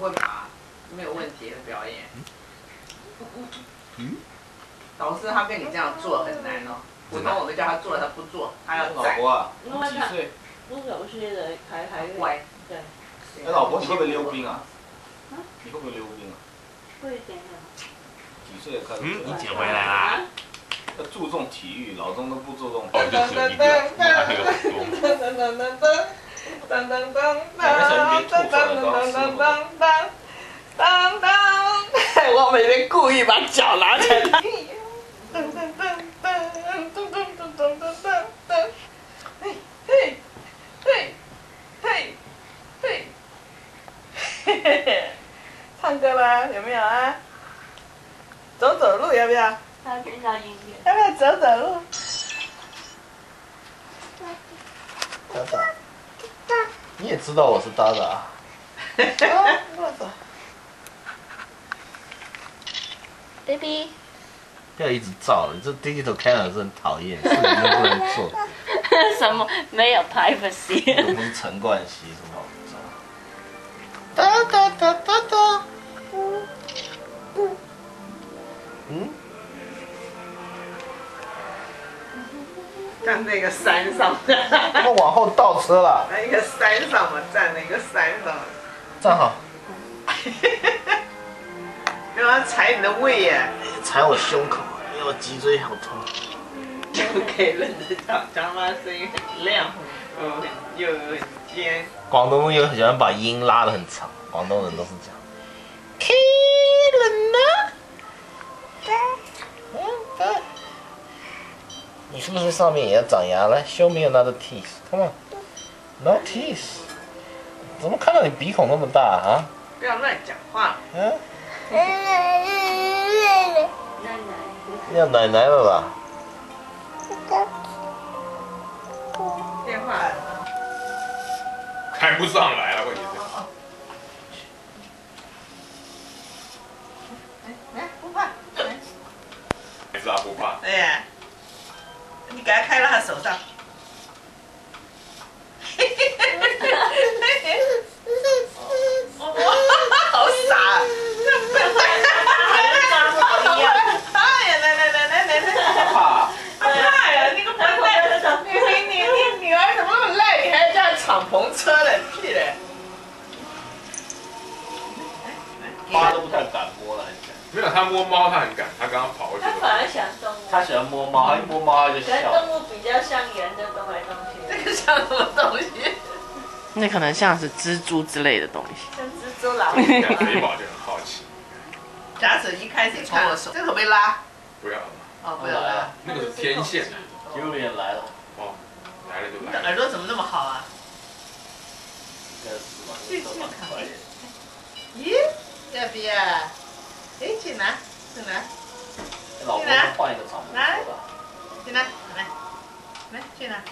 问吧，没有问题的表演。导师他跟你这样做很难哦。普通我们叫他做，他不做，他要老婆啊，你几岁？ 我有些的还乖。 对。 哎，老婆，你会不会溜冰啊？你会不会溜冰啊？ 会一点点。 几岁开始？ 你姐回来啦？ 要注重体育，老中都不注重。 哦，就只有一个，你还有很多。 我每天故意把脚拿起来。唱歌啦，有没有啊？走走路要不要？ 他听到音乐。 要不要走走路？ 达达，你也知道我是达达。 baby。 不要一直照了，这 digital camera 是很讨厌，视频都不能做。 什么没有 privacy？ 又不是陈冠希，什么好照？哒哒哒哒哒。 站在一个山上。 我们往后倒车了。 在一个山上嘛，站在一个山上。 站好。 没有要踩你的胃耶。 踩我胸口，因为我脊椎好痛。 就可以认得到张妈声音很亮，又很尖。 广东人很喜欢把音拉得很长，广东人都是这样。你是不是上面也要长牙？来 ，show me another teeth. Come on. No teeth. 怎么看到你鼻孔那么大啊？ 不要乱讲话。 嗯？ 奶奶。 要奶奶了吧？ 电话。 开不上来了，问题是。 来，不怕。 还是他不怕。 哎呀，你给他开到他手上。好傻，这笨蛋。哎呀，来， 怕。 怕呀，你个笨蛋！你女儿怎么那么赖？你还叫她敞篷车的，屁嘞！ 妈都不太敢摸了， 没有，他摸猫他很敢，他刚刚跑过去。 他反而喜欢动物。 他喜欢摸猫，他一摸猫他就可是笑。 动物比较像人的动来动去。 这个像什么东西？ 那可能像是蜘蛛之类的东西。 像蜘蛛老鼠。 肥宝就很好奇。 假使一开始从我手，这个可不可以拉？ 不要了， 哦，不要拉。 那个是天线。 Julian 来了。 哦，来了就你的来了。 耳朵怎么那么好啊？ 应该是吧？ 去看。咦，要不要？哎，去拿，去拿。 老婆换一个敞篷车吧。 去拿，来，来，去拿。